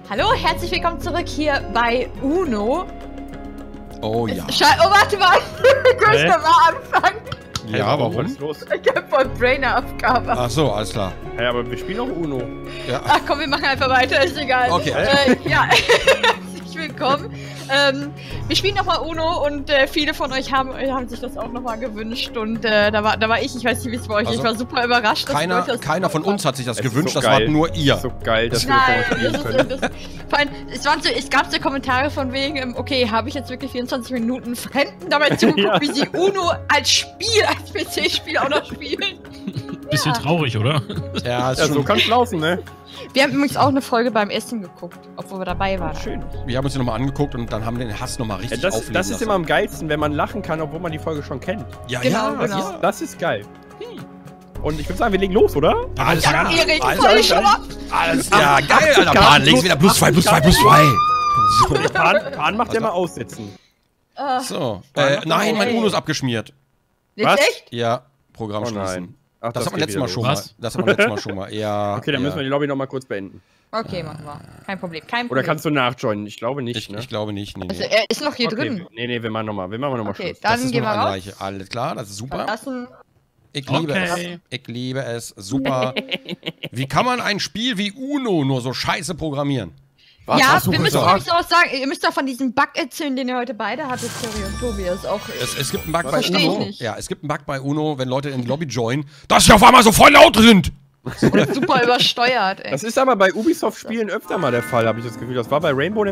Hallo, herzlich willkommen zurück hier bei UNO. Oh ja. Oh, warte mal. Können wir mal anfangen? Ja, warum? Was ist los? Ich hab voll Brainer-Aufgabe. Ach so, alles klar. Ja, aber wir spielen auch UNO. Ja. Ach komm, wir machen einfach weiter, ist egal. Okay. Ja, herzlich willkommen. Wir spielen nochmal UNO und viele von euch haben sich das auch nochmal gewünscht und da war ich weiß nicht, wie es bei euch ist, ich war super überrascht. Keiner von uns hat sich das gewünscht, so das war nur ihr. Das ist so geil, dass Nein, wir das spielen können. Vor allem, es gab so Kommentare von wegen, okay, habe ich jetzt wirklich 24 Minuten Fremden dabei zugeguckt, wie sie UNO als Spiel, als PC-Spiel auch noch spielen. Bisschen traurig, oder? Ja, ist Ja, schon, so kann's laufen, ne? Wir haben übrigens auch eine Folge beim Essen geguckt, obwohl wir dabei waren. Schön. wir haben uns die nochmal angeguckt und dann haben wir den Hass nochmal richtig Ja, aufleben das ist lassen. immer am geilsten, wenn man lachen kann, obwohl man die Folge schon kennt. Ja, Genau, ja, genau. Das ist geil. Und ich würde sagen, wir legen los, oder? Alles Ja, klar. Erik, Alles voll klar. schon ab. Alles ja, geil, Alter. Pan, links wieder +2, +2. So. Pan macht ja mal aussetzen. So. Nein, mein UNO ist abgeschmiert. Jetzt Was? echt? Oh Ja, Programm Oh schließen. nein. Ach, Das hat man geht letztes Mal wieder schon los. mal. Was? Das hat man letztes Mal schon mal. Ja. Okay, dann müssen wir die Lobby nochmal kurz beenden. Okay, machen wir. Kein Problem, kein Oder Problem. kannst du nachjoinen? Ich glaube nicht, ne? Ich glaube nicht. Nee, Also, nee. er ist noch hier Okay, drin. Nee, wir machen nochmal. Wir machen nochmal Okay, Schluss. Das dann ist gehen nur wir ein raus. Gleiche. Alles klar, das ist super. Verlassen. Ich liebe Okay. es. Ich liebe es. Super. Wie kann man ein Spiel wie UNO nur so scheiße programmieren? Was Ja, hast du wir müssen gesagt? übrigens auch sagen, ihr müsst doch von diesem Bug erzählen, den ihr heute beide hattet, Terry und Tobi. Das ist auch. Es gibt einen Bug bei Versteh ich UNO. nicht. Ja, es gibt einen Bug bei UNO, wenn Leute in die Lobby joinen, dass sie auf einmal so voll laut sind. super übersteuert, ey. Das ist aber bei Ubisoft-Spielen öfter mal der Fall, habe ich das Gefühl. Das war bei Rainbow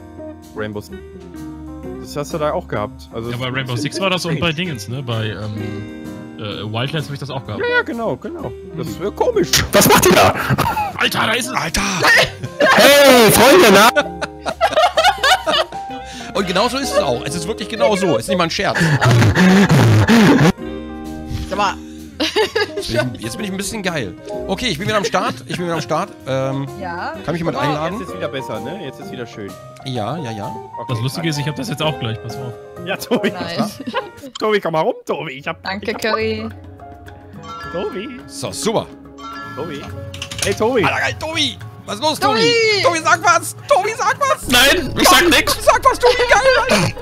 Das hast du da auch gehabt. Also Ja, bei Rainbow Six war das und bei Dingens, ne? Bei Wildlands habe ich das auch gehabt. Ja, genau. Das ist komisch. Was macht ihr da? Alter, da ist es! Alter! Hey, Freunde, na? Und genau so ist es auch. Es ist wirklich genau so. Es ist nicht mal ein Scherz. Sag mal. Jetzt bin ich ein bisschen geil. Okay, ich bin wieder am Start. Ja. Kann mich jemand Jetzt einladen? ist wieder besser, ne? Jetzt ist wieder schön. Ja. Okay. Das Lustige ist, ich habe das jetzt auch gleich, pass auf. Ja, Tobi. Nice. Tobi, komm mal rum, Tobi. Danke, Curry. Tobi. So, super. Tobi. Hey, Tobi. Alter, geil, Tobi! Was ist los, Tobi? Tobi! Tobi, sag was! Tobi, sag was! Nein, ich sag nix! Sag was, Tobi, geil,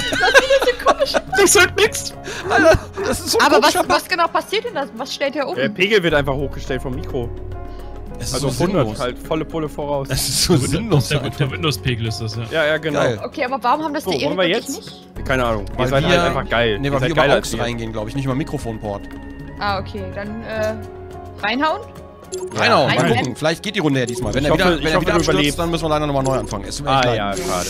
Ich sag nix! Alter! Das ist so ein Aber komischer Bug. was genau passiert denn da? Was stellt er um? Der Pegel wird einfach hochgestellt vom Mikro. Es ist Also so 100 sinnlos. halt, volle Pulle voraus. Es ist so sinnlos. Der Windows-Pegel ist das, ja. Ja, genau. Geil. Okay, aber warum haben das So, die wollen wir wirklich jetzt? nicht? Keine Ahnung. Ihr Weil seid halt einfach geil. Nee, Ihr weil seid wir über geiler als AUX wir. reingehen, glaube ich, nicht über Mikrofonport. Ah, okay, dann reinhauen? Reinhauen, mal Reinhauen. gucken. Vielleicht geht die Runde ja diesmal. Wenn Ich er hoffe, wieder, ich wenn er hoffe, wieder du abstürzt, überlebst. dann müssen wir leider nochmal neu anfangen. Es tut mir echt Ah leid. ja, schade.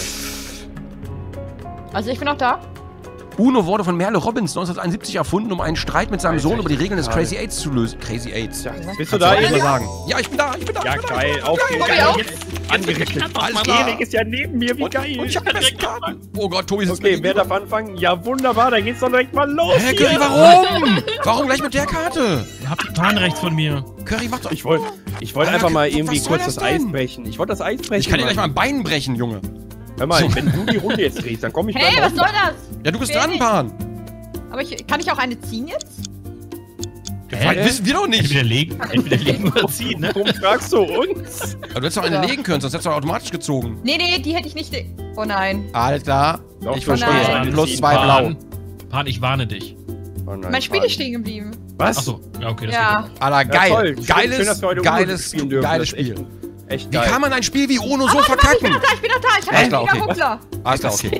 Also ich bin auch da. UNO wurde von Merle Robbins 1971 erfunden, um einen Streit mit seinem Alter, Sohn über die ich Regeln des gerade. Crazy Eights zu lösen. Crazy Eights. Ja, bist du Kannst da, auch mal Erik? sagen. Ja, ich bin da. Ja, geil. Auf geht's. Tobi auch? Angerichtet. Alles klar. Erik ist ja neben mir, wie geil. Und ich hab die besten Karten. Oh Gott, Tobi sitzt Okay, mir wer gegenüber. darf anfangen? Ja, wunderbar, dann geht's doch direkt mal los. Hä, hier. Curry, warum? Warum gleich mit der Karte? Ihr habt Pan rechts von mir. Curry, mach doch. Ich wollte Alter, einfach mal was irgendwie soll kurz das das Eis denn? brechen. Ich wollte das Eis brechen. Ich kann dir gleich mal Mann. ein Bein brechen, Junge. Hör mal, wenn du die Runde jetzt drehst, dann komm ich Hey, gleich was soll das? Ja, du bist Wer dran, nicht? Pan. Aber kann ich auch eine ziehen jetzt? Wissen wir doch nicht. Entweder legen oder ziehen, ne? Warum fragst du uns? Aber du hättest doch eine Ja. legen können, sonst hättest du automatisch gezogen. Nee, die hätte ich nicht. Oh nein. Alles klar. Doch, Ich du verstehe. kannst Nein. eine Plus ziehen. 2 blau. Pan, ich warne dich. Oh nein, Mein Spiel Mann. ist stehen geblieben. Was? Achso, ja, okay, das Ja. Alter, Ja, geil. toll. Schön, dass Geiles, wir heute geiles, spielen dürfen. geiles Das ist Spiel. Echt Wie geil. kann man ein Spiel wie UNO so Ich verkacken? bin noch da. Ich Alles hab klar, wieder okay. Ruckler. Alles klar, okay.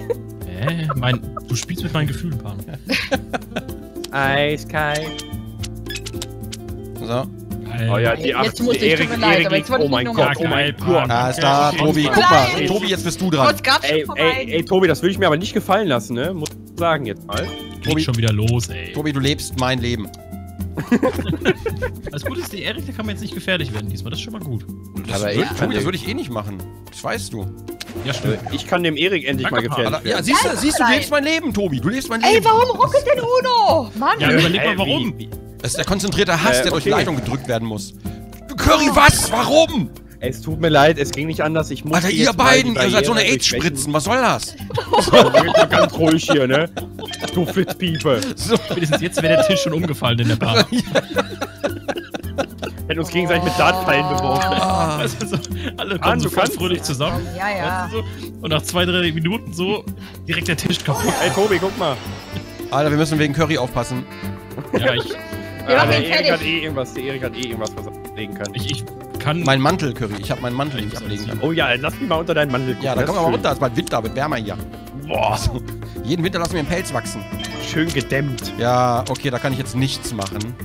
Du spielst mit meinen Gefühlen, Pan. Eiskalt. So. Oh ja, die Jetzt 8. muss ich, tut mir leid, aber jetzt wollte Oh ich mein nicht Gott, nochmal oh mein geil, Gott. Alles klar, Okay. Tobi, Nein. guck mal. Tobi, jetzt bist du Ich dran. wollte gerade schon Ey, vermeiden. Tobi, das würde ich mir aber nicht gefallen lassen, ne? Muss ich sagen jetzt mal. Geht schon wieder los, ey. Tobi, du lebst mein Leben. Das Gute ist, die Erik, der kann mir jetzt nicht gefährlich werden diesmal. Das ist schon mal gut. Aber Tobi, ich kann das dir- würde ich eh nicht machen. Das weißt du. Ja, stimmt. Ich kann dem Erik endlich Danke, mal gefährlich Alter, ja, werden. siehst du, du lebst mein Leben, Tobi. Du lebst mein Leben. Ey, warum ruckelt denn Uno? Mann. Ja, überleg mal, Hä, warum. wie? Das ist der konzentrierte Hass, der durch die okay. Leitung gedrückt werden muss. Curry, was? Warum? Es tut mir leid, es ging nicht anders. Ich muss Alter, hier ihr jetzt mal beiden, die ihr seid so eine Barriere AIDS-Spritzen. Was soll das? durchbrechen. Mal ganz ruhig hier, ne? Du Flitzpiepe. So. Spätestens jetzt wäre der Tisch schon umgefallen in der Bar. Hätten uns gegenseitig mit Dartpfeilen beworfen. Ah. Also, Alle kommen so voll fröhlich zusammen. Ja, ja. So, und nach 2-3 Minuten so direkt der Tisch kaputt. Ey, Tobi, guck mal. Alter, wir müssen wegen Curry aufpassen. Ja, ich machen Der ihn Erik hat fertig. eh irgendwas, was er ablegen kann. kann... Mein Mantel, Curry. Ich habe meinen Mantel, den ich ablegen kann. Oh ja, lass mich mal unter deinen Mantel gucken. Ja, da das komm ist mal schön. runter. Es ist bald Winter, wird wärmer hier. Boah, So. Jeden Winter lassen wir einen Pelz wachsen. schön gedämmt. Ja, okay, da kann ich jetzt nichts machen.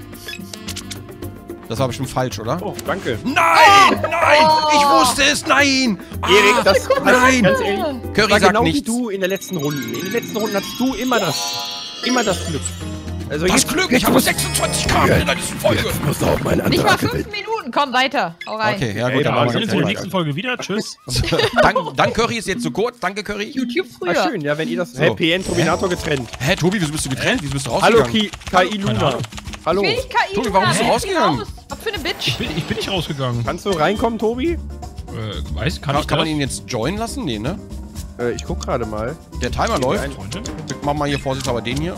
Das war bestimmt falsch, oder? Oh, danke. Nein! Nein! Ich wusste es! Nein! Erik, das nein! ganz ehrlich, Curry war sagt genau wie nichts. du in den letzten Runden. In den letzten Runden hattest du immer das Glück. Also Das jetzt- Glück, ich habe 26 Karten in dieser Folge. musst du auch meinen Nicht mal 5 Minuten, komm weiter. Hau rein. Okay, ja Ey, gut, da dann war machen Wir wir sehen uns in der jetzt nächsten Folge wieder. Tschüss. Dann Curry ist jetzt so kurz. Danke, Curry. YouTube Ah, früher. schön, ja, wenn ihr das... So. Hey, PN Terminator getrennt. Hä, Tobi, wieso bist du getrennt? Wieso bist du Hallo, rausgegangen? KI Luna. Hallo. Ich will nicht KI. Tobi, warum bist du Luna. rausgegangen? Raus. Was für eine Bitch. Ich bin nicht rausgegangen. Kannst du reinkommen, Tobi? Kann ich Kann man das? ihn jetzt joinen lassen? Nee, ne? Ich guck gerade mal. Der Timer läuft. Freunde? Mach mal hier vorsichtshalber den hier.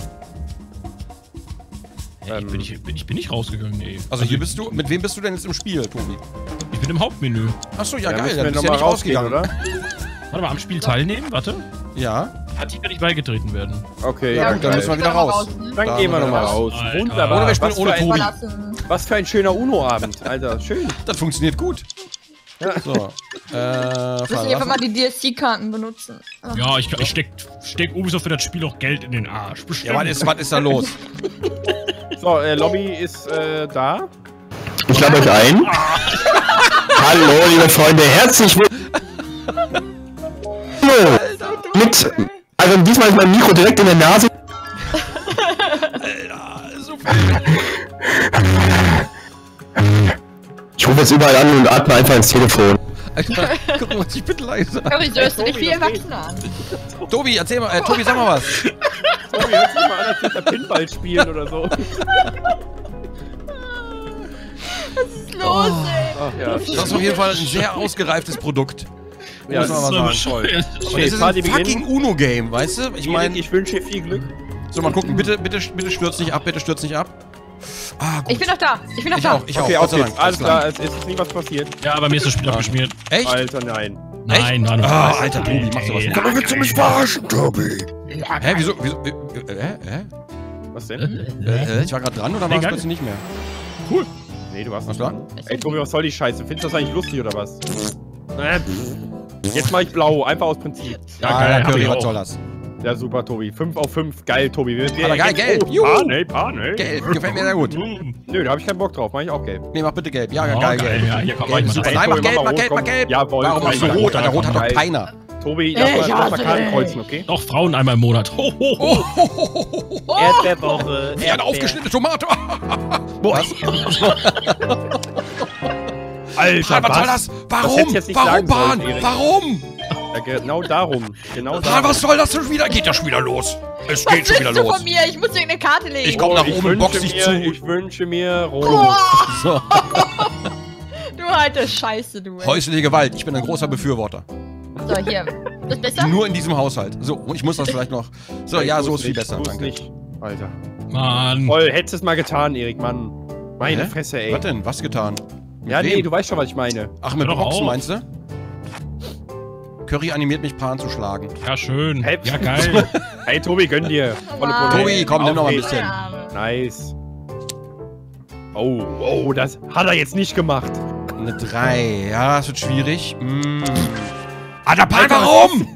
Ich bin nicht rausgegangen, nee. Also hier bist du. Mit wem bist du denn jetzt im Spiel, Tobi? Ich bin im Hauptmenü. Achso, ja, Da geil. müssen wir Dann bist du noch ja mal nicht rausgehen, rausgegangen. oder? Warte mal, am Spiel teilnehmen? Warte. Ja. Hat die nicht beigetreten werden. Okay, Ja, ja, gut, dann geil. müssen wir wieder raus. Dann Da gehen wir sind wir nochmal raus. raus. Alter. Wunderbar. Oder wir spielen was, ohne für ein, Tobi. Verlassen. was für ein schöner Uno-Abend, Alter. Schön. Das funktioniert gut. Ja. So. Müssen wir einfach Verlassen. mal die DLC-Karten benutzen. Ja, ich steck Ubisoft für das Spiel auch Geld in den Arsch. Bestimmt. Ja, was ist da los? So, Lobby ist da. Ich lade euch ein. Hallo, liebe Freunde, herzlich willkommen. Mit, also diesmal ist mein Mikro direkt in der Nase. Ich rufe jetzt überall an und atme einfach ins Telefon. Alter, guck mal, ich bin leise. Curry, so hörst du dich Tobi, wie das Erwachsene an. Tobi, erzähl mal, Tobi, sag mal was. Tobi, hört sich mal an, als würde er Pinball spielen oder so. Was ist los, ey? Ach ja. Das ist auf jeden Fall ein sehr ausgereiftes Produkt. Ja, Muss man das mal ist sagen. bescheuert. Und es ist ein fucking Uno-Game, weißt du? Ich meine, ich wünsche dir viel Glück. so mal gucken, bitte stürz nicht ab, bitte stürz nicht ab. Ah, gut. Ich bin noch da. Ich bin noch Ich da. auch, ich Okay, auch. auf Gott sei geht's. Dank. Alles Gott sei klar, es ist nie was passiert. Ja, aber mir ist das Spiel abgeschmiert. Dank. Echt? Alter, nein. Nein. Ah, Alter, Tobi, mach sowas nicht. Aber willst du mich verarschen, Tobi? Hä, wieso? Was denn? Ich war gerade dran oder war es Egal. plötzlich nicht mehr? Nee, du warst Was nicht war? dran. Ey, Tobi, was soll die Scheiße? Findest du das eigentlich lustig oder was? Jetzt mach ich blau, einfach aus Prinzip. Ja, Ah, geil, ja, hab Curry, ich was auch. soll das? Ja, super, Tobi. 5 auf 5. Geil, Tobi. Aber geil, gelb. Oh, Juhu. Panel. Gelb, gefällt mir sehr gut. Nö, da hab ich keinen Bock drauf. Mach ich auch gelb. Nee, mach bitte gelb. Ja, Oh, geil, geil. gelb. Ja, hier komm, Gelb, mach super. mal. Nein, mach gelb, mach rot, gelb, komm. mach gelb. Jawohl. Warum machst du geil, rot? geil, Alter, rot hat doch geil. keiner. Tobi, Ich lass mal hasse Karten dich. kreuzen, okay? Doch, Frauen einmal im Monat. Ho, ho, ho. Erdbeerwoche. Wie eine aufgeschnittene Tomate. Was? Alter, Was soll das? hättest Warum? du jetzt nicht Warum, sagen sollen, Bahn? Erik. Warum? Ja, genau darum. Genau Bahn, darum. was soll das schon wieder? Geht ja schon wieder los. Es Was geht schon wieder willst du los. von mir? Ich muss dir eine Karte legen. Ich komm nach Ich oben und box wünsche dich zu. Ich wünsche mir rot. Boah, So. du alte Scheiße, du. Ey. Häusliche Gewalt. Ich bin ein großer Befürworter. So, hier. Das ist besser? Nur in diesem Haushalt. So, ich muss das vielleicht noch. So, ja, so ist viel besser. Tu's Danke. nicht. Alter. Mann. Voll, hättest es mal getan, Erik, Mann. Meine Hä? Fresse, ey. Was denn? Was getan? Mit Ja, nee, wem? du weißt schon, was ich meine. Ach, mit Hör doch Boxen auf. meinst du? Curry animiert mich, Pan zu schlagen. Ja, schön. Hey. Ja, geil. Hey, Tobi, gönn dir. Volle Mann. Pulle. Tobi, komm, nimm noch mal ein Auf bisschen. geht's. Nice. Oh, das hat er jetzt nicht gemacht. Eine 3. Ja, das wird schwierig. Alter, Pan, Alter, warum?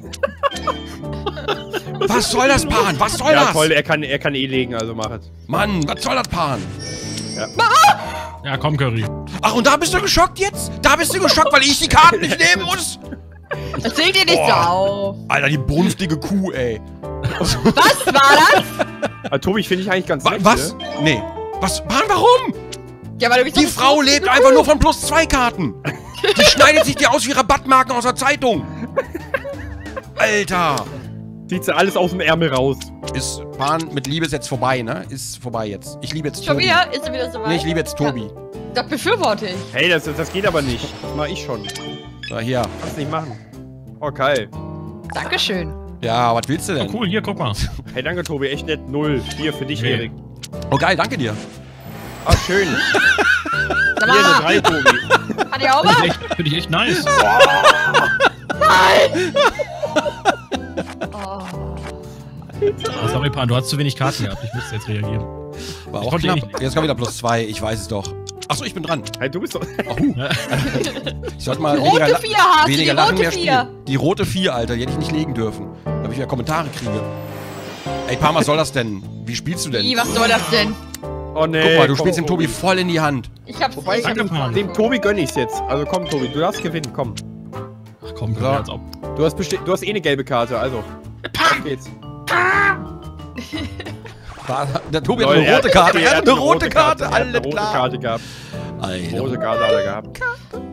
Was soll das, Pan? Was soll Ja, das? toll, er kann eh legen, also mach es. Mann, was soll das, Pan? Ja, komm, Curry. Ach, und da bist du geschockt jetzt? Da bist du geschockt, weil ich die Karten nicht nehmen muss? Das regt dir nicht so auf. Alter, die brunftige Kuh, ey. Was war das? Also, Tobi, finde ich eigentlich ganz nett, Was? Ne? Nee. Was? Pan, warum? Ja, weil du bist Die doch Frau so lebt eine einfach Kuh. nur von +2 Karten. Die schneidet sich die aus wie Rabattmarken aus der Zeitung. Alter. Zieht sie alles aus dem Ärmel raus. Ist Pan mit Liebe ist jetzt vorbei, ne? Ist vorbei jetzt. Ich liebe jetzt Schon Tobi. wieder? Ist er wieder so weit? Nee, ich liebe jetzt Tobi. Das befürworte ich. Hey, das geht aber nicht. Das mach ich schon. So, hier. Kannst nicht machen. Oh, geil. Dankeschön. Ja, was willst du Oh, denn? cool, hier, guck mal. Hey, danke, Tobi. Echt nett. 0. Hier, für dich, Nee. Erik. Oh, geil, danke dir. Ah, schön. Sag Hier, mal, eine 3, Tobi. hat ihr auch mal? finde ich echt nice. Nein! Oh. Sorry, Pan, du hast zu wenig Karten gehabt. Ich musste jetzt reagieren. War Ich auch konnte knapp. nicht. Jetzt kommt wieder +2, ich weiß es doch. Achso, ich bin dran. Hey, du bist doch... Ich sollte mal Die rote 4 hast du, die weniger lachen, rote mehr 4. spielen. Die rote 4, Alter, die hätte ich nicht legen dürfen. Damit ich wieder Kommentare kriege. Ey, Pan, was soll das denn? Wie spielst du denn? Wie, was soll das denn? Oh nee. Guck mal, du komm, spielst dem Tobi voll in die Hand. Ich hab's Wobei, ich hab dem Tobi gönne ich's jetzt. Also komm, Tobi, du darfst gewinnen, komm. Ach komm, So. als ob. Du hast eh eine gelbe Karte, also. Auf geht's. Der Tobi hat Lol, eine rote Karte. Er hat eine rote Er Karte, hat eine alles rote klar. Karte gehabt. Eine Rote Karte hat er gehabt.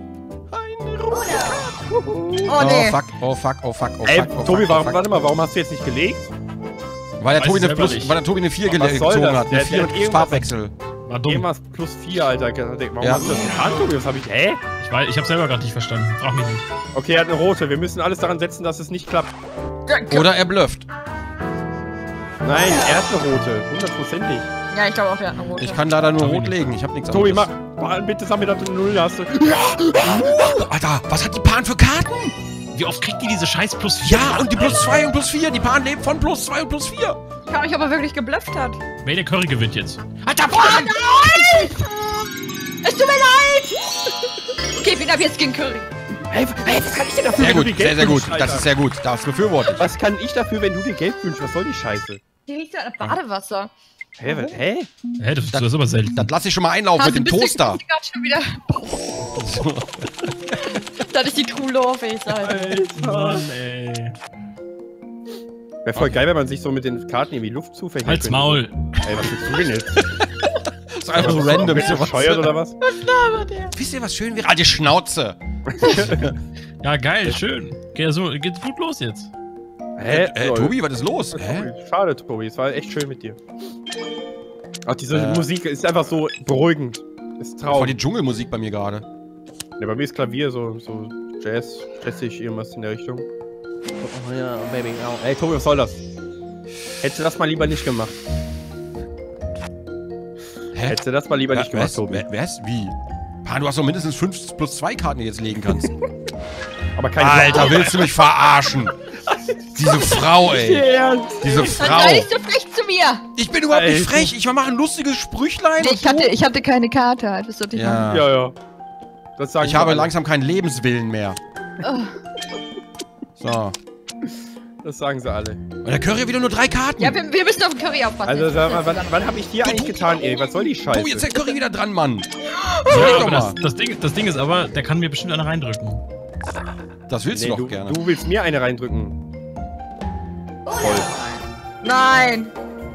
Oh nee. Oh fuck, oh fuck, oh fuck, oh fuck. Ey, oh Tobi, fuck, oh fuck. warte mal, warum hast du jetzt nicht gelegt? Weil der Weiß Tobi ich eine selber nicht. weil der Tobi eine 4 Was soll gezogen das? hat. Eine Der 4 hat mit irgendwas- Farbwechsel. War dumm. Irgendwas +4, Alter. Warum Ja. hast du das getan, Tobi? Was hab ich... Hä? Ich hab's selber gerade nicht verstanden. Frag mich nicht. Okay, er hat eine rote. Wir müssen alles daran setzen, dass es nicht klappt. Oder er blufft. Nein, er hat eine rote. 100%ig. Ja, ich glaube auch, der hat eine rote. Ich kann leider nur Tobi rot nicht. legen. Ich hab nichts Tobi, anderes. mach... Bitte sag mir, dass du eine 0 hast. Alter, was hat die Pan für Karten? Wie oft kriegt die diese scheiß +4? Ja, und die +2 und +4. Die Pan lebt von +2 und +4. Ich frage mich, ob er wirklich geblufft hat. Wer Curry gewinnt jetzt? Alter, Oh nein! Es tut mir leid! Okay, wen ab jetzt gegen Curry? Hey, was kann ich denn dafür, Sehr wenn du gut, dir Geld sehr, sehr gut. wünschst, Alter? Das ist sehr gut. Das befürworte ich. Was kann ich dafür, wenn du dir Geld wünschst? Was soll die Scheiße? Hier liegt ja ein Badewasser. Hä? Hä? Hä, das ist aber selten. Das lass ich schon mal einlaufen mit dem Toaster. Bist du grad schon wieder... Das ist die True Love, ey, Alter. Mann, ey. Wäre voll geil, wenn man sich so mit den Karten irgendwie Luft zufächern Halt's könnte. Maul. Ey, was willst du denn jetzt? Das ist einfach so random. Bist du bescheuert oder was? Wisst ihr, was schön wäre? Alte Schnauze. Ja, geil, schön. Geht's gut los jetzt. Hä? Lol. Tobi, was ist los? Hä? Schade, Tobi. Es war echt schön mit dir. Ach, diese Äh. Musik ist einfach so beruhigend. Ist Voll Traum. die Dschungelmusik bei mir gerade. Ja, bei mir ist Klavier so Jazz, jazzig, irgendwas in der Richtung. Oh ja, Baby. Oh. Ey, Tobi, was soll das? Hättest du das mal lieber nicht gemacht. Hä? Hättest du das mal lieber nicht gemacht, Tobi. Wer ist? Wie? Pan, du hast doch mindestens 5 +2 Karten, die du jetzt legen kannst. Aber keine Alter, willst du mich verarschen? Diese Frau, ey. Ernst? Diese Dann Frau. sei nicht so frech zu mir! Ich bin überhaupt nicht Alter. frech. Ich mache ein lustiges Sprüchlein. Nee, ich hatte keine Karte, halt. Das sollte ich machen. Ja. Ja. Das sagen Ich wir habe alle. langsam keinen Lebenswillen mehr. Oh. So. Das sagen sie alle. Und der Curry wieder nur 3 Karten. Ja, wir müssen auf den Curry aufpassen. Also sag mal, wann habe ich dir eigentlich getan, Erik? Was soll die Scheiße? Tobi, jetzt ist der Curry wieder dran, Mann. Ja, doch aber mal. das Ding ist aber, der kann mir bestimmt eine reindrücken. Das willst Nee, du doch gerne. du willst mir eine reindrücken. Voll. Nein!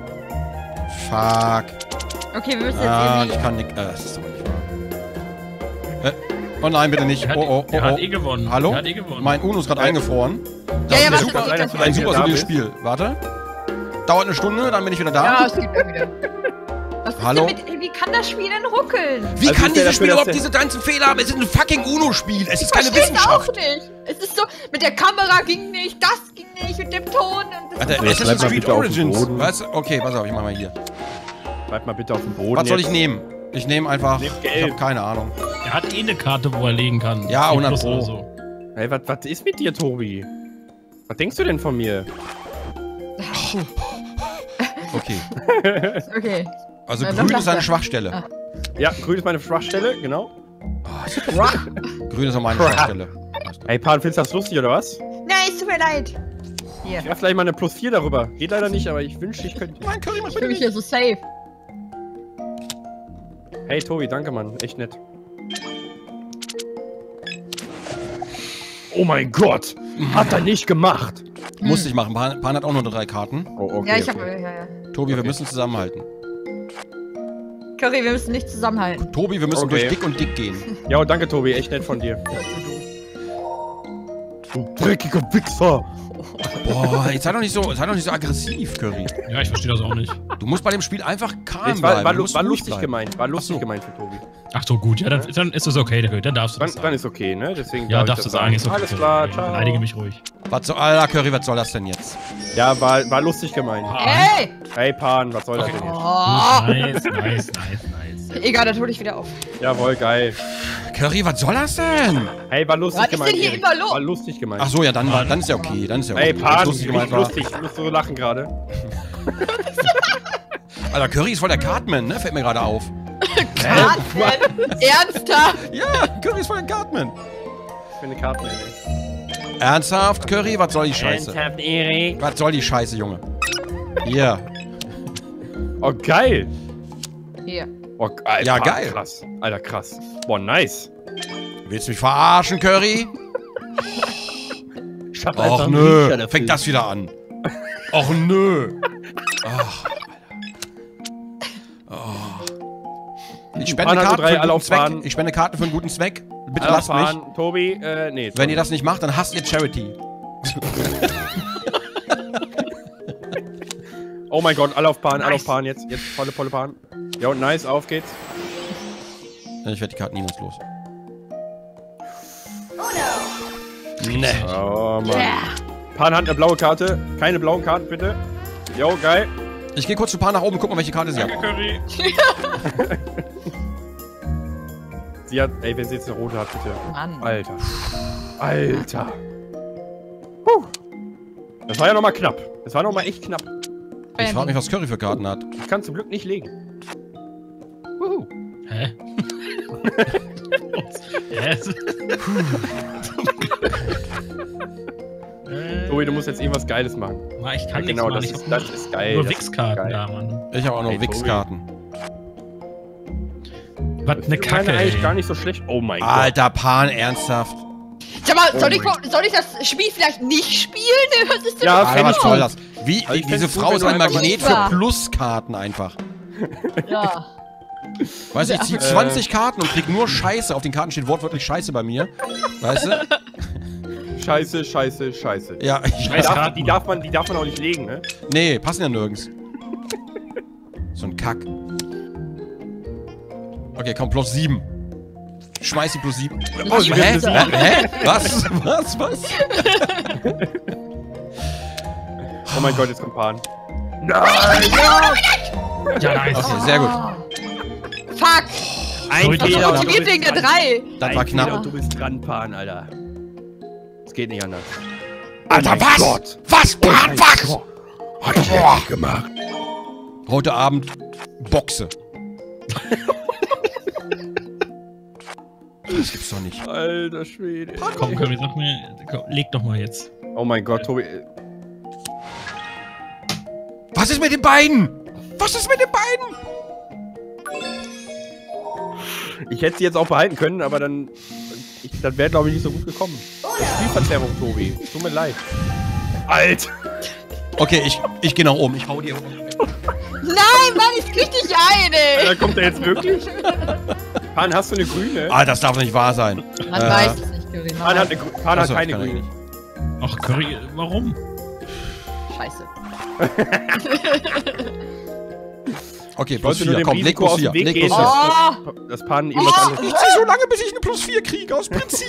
Fuck. Okay, wir müssen jetzt Ah, irgendwie... ich kann nicht. Das ist doch nicht wahr. Oh nein, bitte nicht. Er hat eh gewonnen. Hallo? Er hat eh gewonnen. Mein Uno ist gerade eingefroren. Ja, ja, warte, super, das geht Alter, gleich Ein Wenn wieder. du super da solides bist. Spiel. Warte. Dauert eine Stunde, dann bin ich wieder da. Ja, es geht gleich wieder. Was ist Hallo? denn mit... Wie kann das Spiel denn ruckeln? Wie Also kann ist der dieses Spiel dafür, überhaupt dass diese ganzen Fehler haben? Es ist ein fucking Uno-Spiel. Es ist keine Versteh's Wissenschaft. auch nicht. Es ist so, mit der Kamera ging nicht, das ging nicht, mit dem Ton und das Alter, Jetzt es bleib ist mal Street bitte auf dem Origins. Boden. Was? Okay, pass auf, ich mach mal hier. Bleib mal bitte auf dem Boden. Was soll ich jetzt. nehmen? Ich nehme einfach. Nimm Ich Gelb. hab keine Ahnung. Er hat eh eine Karte, wo er legen kann. Ja, 10 100 plus Pro. oder so. Hey, was ist mit dir, Tobi? Was denkst du denn von mir? Okay. Okay. Also dann grün lass ist eine das. Schwachstelle. Ah. Ja, grün ist meine Schwachstelle, genau. Grün ist auch meine Schwachstelle. Ey, Pan, findest du das lustig, oder was? Nein, es tut mir leid. Hier. Ja, vielleicht mal eine +4 darüber. Geht leider nicht, aber ich wünschte, ich könnte. Mein Curry macht Ich bitte fühle mich nicht. hier so safe. Hey, Tobi, danke, Mann. Echt nett. Oh mein Gott! Hat er nicht gemacht! Musste ich machen. Pan hat auch nur 3 Karten. Oh, okay. Ja, ich okay. habe... Ja. Tobi, wir müssen zusammenhalten. Curry, wir müssen nicht zusammenhalten. Tobi, wir müssen Okay. durch dick und dick gehen. Ja, und danke, Tobi. Echt nett von dir. Du dreckiger Wichser! Boah, jetzt sei doch nicht so aggressiv, Curry. Ja, ich verstehe das auch nicht. Du musst bei dem Spiel einfach calm Jetzt bleiben. war Du musst ruhig lustig bleiben. gemeint. War lustig Ach so. gemeint für Tobi. Ach so, gut. Ja, dann ist das okay, dann darfst du das Dann sagen. ist okay, ne? Deswegen Ja, darf ich darfst du sagen. Ist okay. Alles klar, Okay, ciao. Beleidige mich ruhig. Was soll, Alter, Curry, was soll das denn jetzt? Ja, war lustig gemeint. Hey! Hey, Pan, was soll das Okay. denn jetzt? Oh. Nice. Egal, da hole ich wieder auf. Jawohl, geil. Curry, was soll das denn? Hey, war lustig Was ist gemeint, denn hier Erik. immer los? War lustig gemeint. Ach so, ja, dann ist ja okay. Dann ist ja okay. Ey, Wenn's Pan, lustig gemeint war. lustig. Ich muss so lachen gerade. Alter, Curry ist voll der Cartman, ne? Fällt mir gerade auf. Cartman? Ernsthaft? Ja, Curry ist voll der Cartman. Ich bin eine Karte, ey. Ernsthaft, Curry? Was soll die Scheiße? Ernsthaft, Erik. Was soll die Scheiße, Junge? Hier. Oh, geil. Hier. Oh, Alter, Ja, geil. Krass. Alter, krass. Boah, nice. Willst du mich verarschen, Curry? Ich hab Och nö, fängt das wieder an. Och nö. Ach, Alter. Oh. Ich spende Pan hat Karten drei, für einen alle guten auf Zweck. Bahn. Ich spende Karten für einen guten Zweck. Bitte Alle lasst mich. fahren. Tobi, nee. Wenn ihr das nicht macht, dann hasst ihr Charity. Oh mein Gott, alle auf Pan, alle auf Pan jetzt. Jetzt volle Pan. Ja, und nice, auf geht's. Ich werde die Karten niemals los. Ne. Oh Mann. Pan hat eine blaue Karte. Keine blauen Karten, bitte. Jo, geil. Ich gehe kurz zu Pan nach oben, guck mal, welche Karte sie hat. Curry. Sie hat, ey, wenn sie jetzt eine rote hat, bitte. Mann. Alter. Alter. Puh. Das war ja nochmal knapp. Das war nochmal echt knapp. Ich frage mich, was Curry für Karten hat. Ich kann zum Glück nicht legen. Wuhu. Hä? Hä? Tobi, du musst jetzt irgendwas Geiles machen. Na, ich kann Genau, nichts machen. das ist geil. Nur das ist Wix-Karten geil. da, Mann. Ich habe auch noch Hey, Wix-Karten. Was eine Ich meine Kacke, eigentlich ey. gar nicht so schlecht. Oh mein Gott. Alter, Pan, ernsthaft. Sag mal, Oh soll ich mein das Spiel vielleicht nicht spielen? Was ist denn Ja, das? Alter, fänd was ich soll gut. das? Wie, Also ich diese fänd's gut, Frau wenn ist du ein einfach mal- Magnet für Pluskarten einfach. Ja. Weißt du, ich ziehe 20 Karten und krieg nur Scheiße. Auf den Karten steht wortwörtlich Scheiße bei mir. Weißt du? Scheiße, scheiße, scheiße. Ja, ich Die darf, die darf man auch nicht legen, ne? Nee, passen ja nirgends. So ein Kack. Okay, komm, plus 7. Schmeiß die plus 7. Oh, sie wird Hä? eine Sieben. Hä? Was? Was? Oh mein Gott, jetzt kommt Pan. Ja, nice. Okay, sehr gut. Fuck! Ein Leute, Ich Ja, hab aber motiviert wegen der 3. Das war knapp. Du bist dran, Pan, Alter. Es geht nicht anders. Alter, mein was? Gott. Was, Pan, was? Hat er nicht gemacht. Heute Abend Boxe. Das gibt's doch nicht. Alter Schwede. Komm, Curry, sag mir, komm, leg doch mal jetzt. Oh mein Gott, Tobi. Was ist mit den beiden? Was ist mit den beiden? Ich hätte sie jetzt auch behalten können, aber dann. Das wäre, glaube ich, nicht so gut gekommen. Spielverzerrung, Tobi. Tut mir leid. Alter. Okay, ich gehe nach oben. Ich hau dir um. Nein, Mann, ich krieg dich ein, ey! Da kommt er jetzt wirklich? Pan, hast du eine grüne? Ah, das darf nicht wahr sein. Man weiß es nicht, Curry. Pan hat, Pan hat Achso, keine kann ich grüne. nicht. Ach, Curry, warum? Scheiße. Okay, Ich plus wollte nur 4. dem Komm, leg Risiko plus aus 4. dem Weg Leg gehen, plus 4. Oh! dass Pan irgendwas anderes. Ich zieh so lange, bis ich eine plus 4 kriege, aus Prinzip.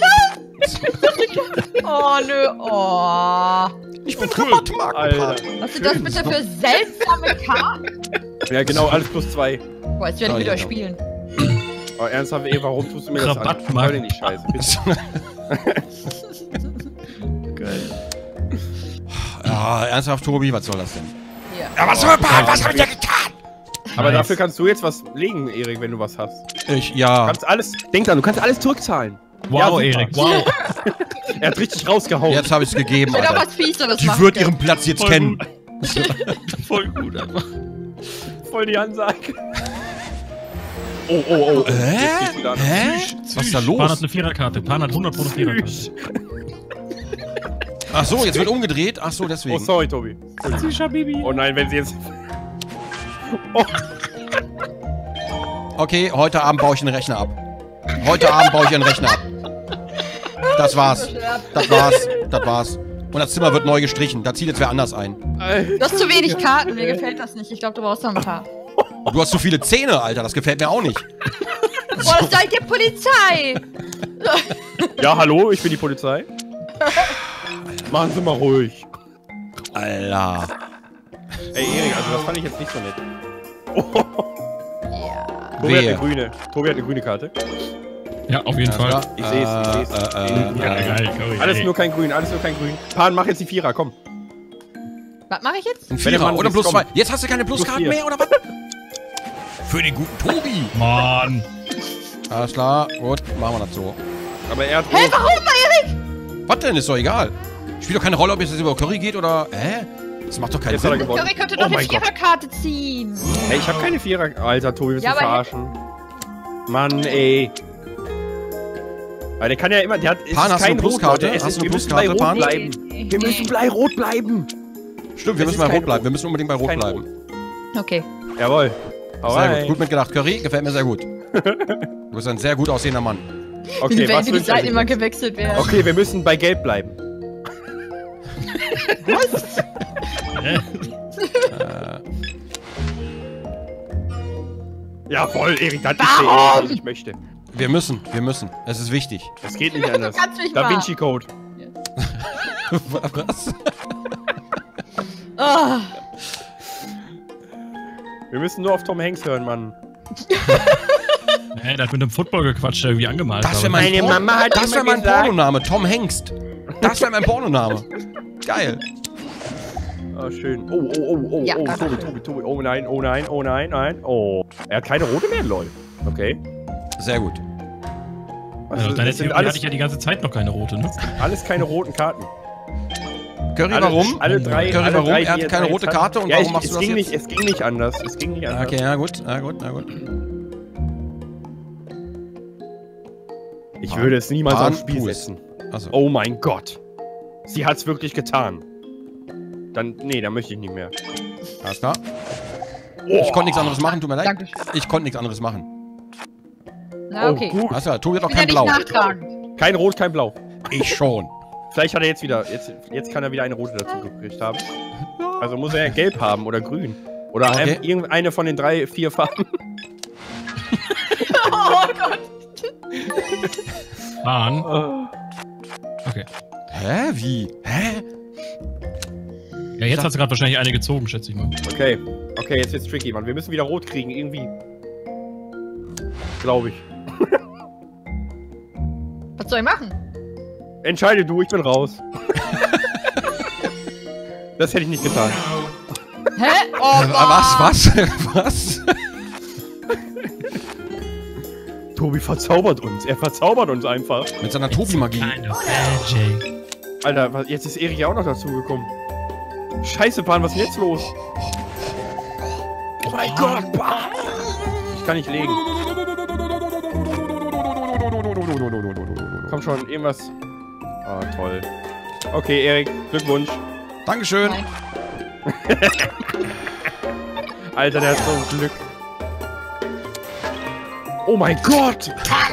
Oh, nö. Oh. Ich bin Rabattmarken. Alter. Was sind das bitte für seltsame Karten? Ja, genau, alles plus 2. Boah, jetzt werde ich mit Oh, euch ja. spielen. Oh, ernsthaft, ey, warum tust du mir das an? Rabattmarkt. Hör dir die Scheiße, bitte. Geil. Ja, ernsthaft, Tobi, was soll das denn? Hier. Ja, was soll Pan? Was hab ich da getan? Aber Nice. dafür kannst du jetzt was legen, Erik, wenn du was hast. Du Ja. kannst alles. Denk dran, du kannst alles zurückzahlen. Ja, Wow, super. Erik, wow. Er hat richtig rausgehauen. Jetzt habe ich es gegeben, Ich will doch Alter. was Fieseres Die machen. wird ihren Platz jetzt Voll kennen. Voll gut einfach. Voll die Ansage. Oh. Jetzt geht's wieder an. Hä? Was ist da Pan hat los? eine Viererkarte. Pan hat 100 Pro eine Viererkarte. Ach so, jetzt wird umgedreht. Ach so, Oh, deswegen. sorry, Tobi. Süßer Baby. Oh nein, wenn sie jetzt. Okay, heute Abend baue ich einen Rechner ab. Heute Abend baue ich einen Rechner ab. Das war's. Das war's. Das war's. Und das Zimmer wird neu gestrichen. Da zieht jetzt wer anders ein. Du hast zu wenig Karten, mir gefällt das nicht. Ich glaube, du brauchst noch ein paar. Du hast zu viele Zähne, Alter. Das gefällt mir auch nicht. Boah, das seid ihr Polizei! Ja, hallo, ich bin die Polizei. Machen Sie mal ruhig. Alter. Ey, Erik, also das fand ich jetzt nicht so nett. Ja. Tobi hat Wehe. eine grüne. Tobi hat eine grüne Karte. Ja, auf jeden Fall. Ich seh's. Ja, geil. Alles nur kein Grün, Pan, mach jetzt die Vierer, komm. Was mache ich jetzt? Ein Vierer oder plus 2. Jetzt hast du keine Pluskarten mehr, oder was? Für den guten Tobi. Mann. Alles klar, gut, machen wir das so. Aber er hat... Hä, warum, Erik? Was denn? Ist doch egal. Spielt doch keine Rolle, ob es jetzt über Curry geht oder... Hä? Das macht doch keinen Jetzt hat er Sinn. gewonnen. Curry könnte doch eine Viererkarte ziehen. Hey, ich hab keine Vierer... Alter, Tobi, willst du Ja, mich verarschen? Mann, ey. Weil der kann ja immer... Der hat... Pan, hast du eine Pluskarte? Hast du eine Pluskarte, Pan? Wir müssen bei Rot bleiben. Stimmt, wir müssen bei Rot bleiben. Wir müssen unbedingt bei Rot bleiben. Okay. Jawohl. Sehr gut. Gut mitgedacht. Curry, gefällt mir sehr gut. Du bist ein sehr gut aussehender Mann. Okay, was Wie die Seiten immer gewechselt werden. Okay, wir müssen bei Gelb bleiben. Was? Jawohl, Erik, das ist Warum? was ich möchte. Wir müssen. Es ist wichtig. Das geht nicht anders. Du kannst nicht Da wahr. Vinci Code. Was? Oh. Wir müssen nur auf Tom Hanks hören, Mann. Hey, der hat mit einem Football gequatscht, der irgendwie angemalt Das wäre war. mein, Mama hat das wär immer mein gesagt- Pornoname, Tom Hengst. Das wäre mein Pornoname. Geil. Oh, schön. Oh, Ja, Tobi. Oh nein. Oh. Er hat keine rote mehr, lol. Okay. Sehr gut. Also, das dann sind hatte ich ja die ganze Zeit noch keine rote, ne? alles keine roten Karten. Curry, warum? Alle drei. Curry, alle warum? drei, Er hat die keine jetzt rote haben- Karte und ja, warum machst du das jetzt? Es ging nicht anders. Okay, na gut. Ich würde es niemals Pan, aufs Spiel tu es. setzen. Also, Oh mein Gott. Sie hat's wirklich getan. Dann möchte ich nicht mehr. alles klar. Ich konnte nichts anderes machen, tut mir leid. Dankeschön. Ich konnte nichts anderes machen. Na, okay. Oh, gut. Alles klar, Tobi hat auch Ich bin ja kein nicht Blau. nachtragend. Kein Rot, kein Blau. Ich schon. Vielleicht hat er jetzt wieder. Jetzt kann er wieder eine rote dazu gekriegt haben. Also muss er ja gelb haben oder grün. Oder Okay. irgendeine von den 3, 4 Farben. Oh Gott. Bahn. Okay. Hä? Wie? Hä? Ja, jetzt hat sie gerade wahrscheinlich eine gezogen, schätze ich mal. Okay. Okay, jetzt wird's tricky, Mann. Wir müssen wieder rot kriegen, irgendwie. Glaube ich. Was soll ich machen? Entscheide du, ich bin raus. Das hätte ich nicht getan. Hä? Oh, Was? Tobi verzaubert uns. Er verzaubert uns einfach. Mit seiner Tobi-Magie. Kind of magic. Alter, jetzt ist Erik ja auch noch dazugekommen. Scheiße, Pan, was ist denn jetzt los? Oh mein Gott, Pan! Ich kann nicht legen. Komm schon, irgendwas. Ah, toll. Okay, Erik, Glückwunsch. Dankeschön. Nein. Alter, der hat so Glück. Oh mein Gott!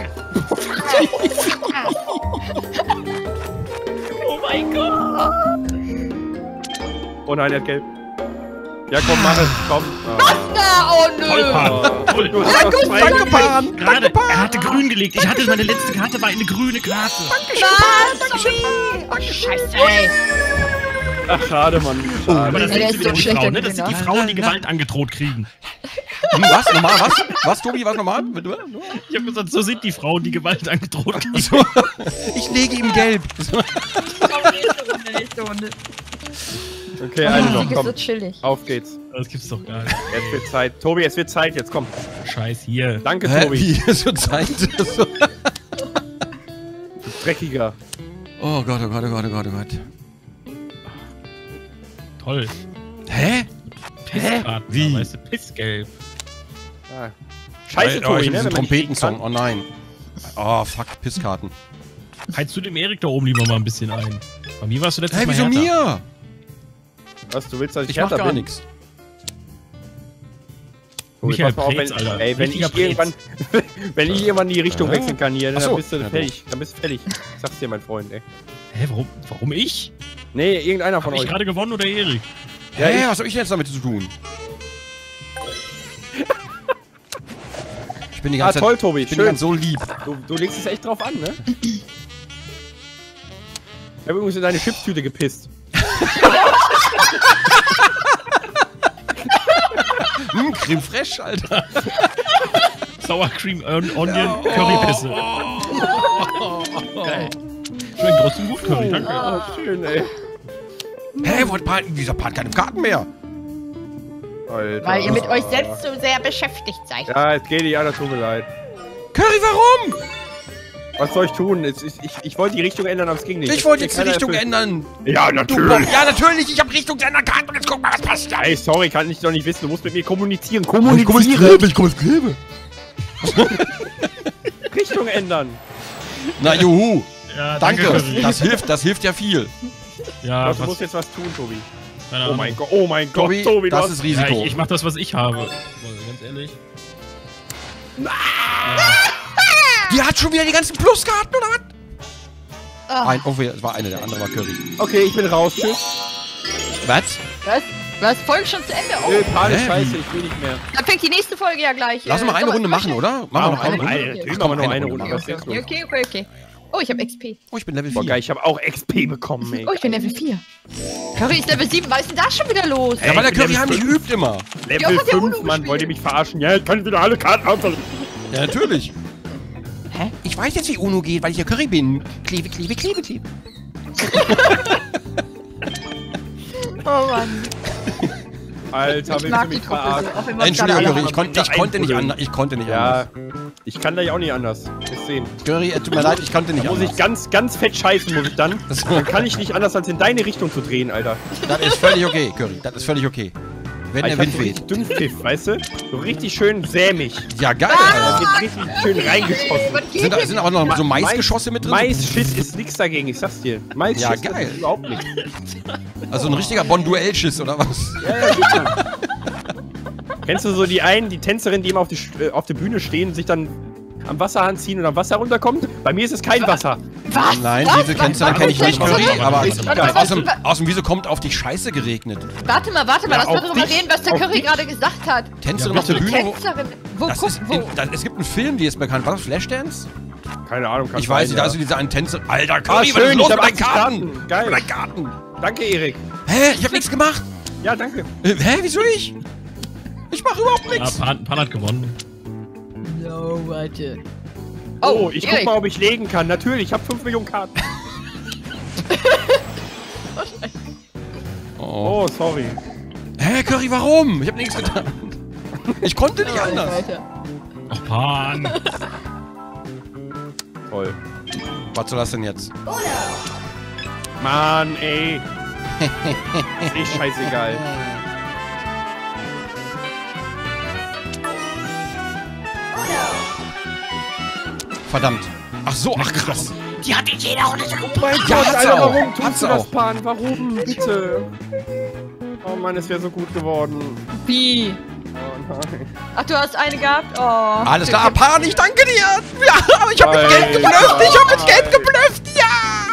Oh mein Gott. Oh nein, er hat gelb. Ja, komm, mach es, komm. Na, oh nö. Toll, Pan. Toll. Du hast doch zwei Danke, gekriegt. Pan. Gerade, er hatte grün gelegt. Ich hatte meine letzte Karte, war eine grüne Karte. Was? Sorry. Oh, Scheiße, ey. Ach, schade, Mann. Schade. Aber das Ja, der sind ist wieder so die schlecht, Frauen, der ne? Das sind die Gewinner. Frauen, die Gewalt angedroht kriegen. Was? Nochmal? Was? Was, Tobi? Was nochmal? Ich habe gesagt, so sind die Frauen, die Gewalt angedroht kriegen. So. Ich lege ihm gelb. Nächste Runde. Okay, eine noch, Musik ist komm. so chillig. Auf geht's. Das gibt's doch gar nicht. Jetzt wird Zeit. Tobi, es wird Zeit, jetzt komm. Scheiß hier. Danke, Hä? Tobi. Wie? So Zeit? So. Dreckiger. Oh Gott, oh Gott, oh Gott, oh Gott, oh Gott. Toll. Hä? Pisskarten, Wie? Weißt du, Pissgelb. Ah. Scheiße, Oh, Tobi, ich ne? diesen wenn man nicht legen Trompetensong. Oh nein. Oh, fuck, Pisskarten. Heizt du dem Erik da oben lieber mal ein bisschen ein. Bei mir warst du letztes Hä, Mal wieso härter. mir? kann. Was, du willst, dass ich Ich mach härter gar bin? nichts. Tobi, Michael pass mal auf, Preetz, Alter. Ey, wenn Richtiger ich irgendwann... wenn ich irgendwann die Richtung wechseln kann hier, Ach so. dann bist du Ja, fertig. Dann bist du fertig. Ich sag's dir, mein Freund, ey. Hä, warum ich? Nee, irgendeiner von Hab ich euch. gerade gewonnen oder Erik? Ja, Hä, ich- was hab ich denn jetzt damit zu tun? Ich bin die Ah, ganze toll, Zeit, Tobi, ich bin die schön. ganze so lieb. Du legst es echt drauf an, ne? Ich hab übrigens in deine Chipstüte gepisst. Creme fraiche, Alter. Sour Cream Onion Currypisse. Schmeckt trotzdem gut, Curry. Danke. Ah, schön, ey. Hä, dieser Part keine Karten mehr. Alter. Weil ihr mit euch selbst so sehr beschäftigt seid. Ja, es geht nicht anders, tut mir leid. Curry, warum? Was soll ich tun? Ich wollte die Richtung ändern, aber es ging nicht. Ich wollte jetzt die Richtung ändern. Ja, natürlich. Ja, natürlich. Ich habe Richtungsänderung und jetzt guck mal, was passiert. Ey, sorry, kann ich doch nicht wissen. Du musst mit mir kommunizieren. Ich komme ins Klebe. Richtung ändern. Na, juhu. Ja, Danke. Curry. Das hilft ja viel. Ja, Du musst jetzt was tun, Tobi. keine Oh Ahnung. mein Gott, oh mein Gott, Tobi, Tobi, das du ist hast... Ja, Risiko. ich mach das, was ich habe. Also, ganz ehrlich. Die hat schon wieder die ganzen Pluskarten, oder was? Oh, Oh, es war eine, der andere war Curry. Okay, ich bin raus, tschüss. Was? was? Folge schon zu Ende? Oh, Nö, Pan ist Hä? scheiße, ich will nicht mehr. dann fängt die nächste Folge ja gleich. Lass uns mal eine Runde machen, oder? Machen wir noch eine Runde? Natürlich Ach, machen wir noch eine eine Runde Runde. Was ist jetzt los? Okay. Oh, ich habe XP. Oh, ich bin Level Boah, 4. geil, ich habe auch XP bekommen, ey. Oh, ich bin Level 4. Curry ist Level 7. Was ist denn da schon wieder los? Ja, weil der ich bin Curry Level heimlich übt immer. Ja, Level hat ja 5, Uno Mann, gespielt. wollt ihr mich verarschen? Ja, ich kann wieder alle Karten auswählen. Ja, natürlich. Hä? Ich weiß jetzt, wie Uno geht, weil ich ja Curry bin. Klebe. Oh Mann. Alter, Ich willst du mag die mich Truppe verarschen? so, auch wenn wir uns Entschuldigung, gerade Curry, alle ich konnte nicht anders. Ich konnte nicht anders. Ja, ich kann da ja auch nicht anders. Wir sehen. Curry, tut mir leid, ich konnte nicht Da muss anders. ich ganz fett scheißen, muss ich dann. Dann kann ich nicht anders, als in deine Richtung zu drehen, Alter. Das ist völlig okay, Curry. Das ist völlig okay. Wenn der Ich hab Wind so weht. richtig Dünnpfiff, weißt du? So richtig schön sämig. Ja, geil, Da Alter. wird richtig schön reingeschossen. Was geht Sind, denn? sind auch noch so Maisgeschosse mit drin? Mais-Schiss ist nix dagegen, ich sag's dir. Mais-Schiss Ja, geil. ist überhaupt nichts. Also ein richtiger Bonduell-Schiss, oder was? Ja, super. Kennst du so die Tänzerin, die immer auf der Bühne stehen und sich dann am Wasserhahn ziehen und am Wasser runterkommt? Bei mir ist es kein Wasser. Was? Nein, Was? diese Tänzerin Was? kenne ich Was? nicht, Was? Curry, Was? aber Was? aus dem Wieso kommt auf dich Scheiße geregnet? Warte mal, Ja, lass mal auf darüber dich, reden, was der auf Curry dich. gerade gesagt hat. Tänzerin Ja, auf der Die Bühne? Tänzerin. Wo, Das guck, ist wo? es gibt einen Film, die ist bekannt. Was? Flashdance? Keine Ahnung, kann Ich weiß sein, nicht, da ist so diese eine Tänzerin. Alter, Curry, was ist schön, los ich mit hab deinen 80 Karten? Karten. Geil. Mit deinen Karten. Danke, Erik. Hä? Ich hab nichts gemacht. Ja, danke. Hä? Wieso ich? Ich mach überhaupt Ja, nichts. Pan hat gewonnen. No, warte. Oh, ich guck Erik. mal, ob ich legen kann. Natürlich, ich hab 5 Millionen Karten. Oh. Oh, sorry. Hä, Curry, warum? Ich hab nichts getan. Ich konnte nicht anders. Alter. Ach, Pan. Toll. Was soll das denn jetzt? Mann, ey. Ist eh scheißegal. Verdammt. Ach so, ach krass. Die hat in jeder Runde so. Oh mein Ja, Gott, hat's Alter, auch. warum tust Hat's du das, auch. Pan? Warum? Bitte. Oh Mann, es wäre so gut geworden. Wie? Oh nein. Ach, du hast eine gehabt? Oh. Alles klar, Pan, ich danke dir. Ja, aber ich hab mit Geld Alter. geblufft. Ich hab mit Geld geblufft. Ja.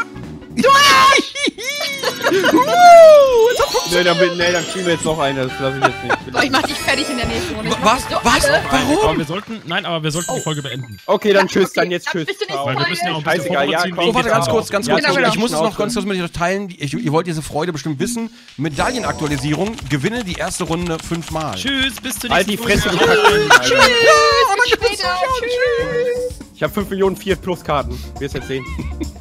Nee, dann kriegen wir jetzt noch eine. Das lasse ich jetzt nicht. Oh, ich mach dich fertig in der nächsten Runde. Ich mach Was? dich so Was? alle. Warum? Aber wir sollten die Folge beenden. Okay, dann tschüss, Okay, dann jetzt dann tschüss. bis zur nächsten Ciao. Weil wir müssen ja auch ein bisschen Scheißegal, ja, vorziehen. komm. Oh, warte, ganz kurz. Genau, genau. Ich muss es noch ganz kurz mit euch teilen. Ihr wollt diese Freude bestimmt wissen. Medaillenaktualisierung. Gewinne die erste Runde 5-mal. Tschüss, bis zur Halt nächsten die Fresse, du Folge. Kacken, Alter. Bis später. Tschüss. Ich habe 5 Millionen 4 Plus Karten. Wirst jetzt sehen.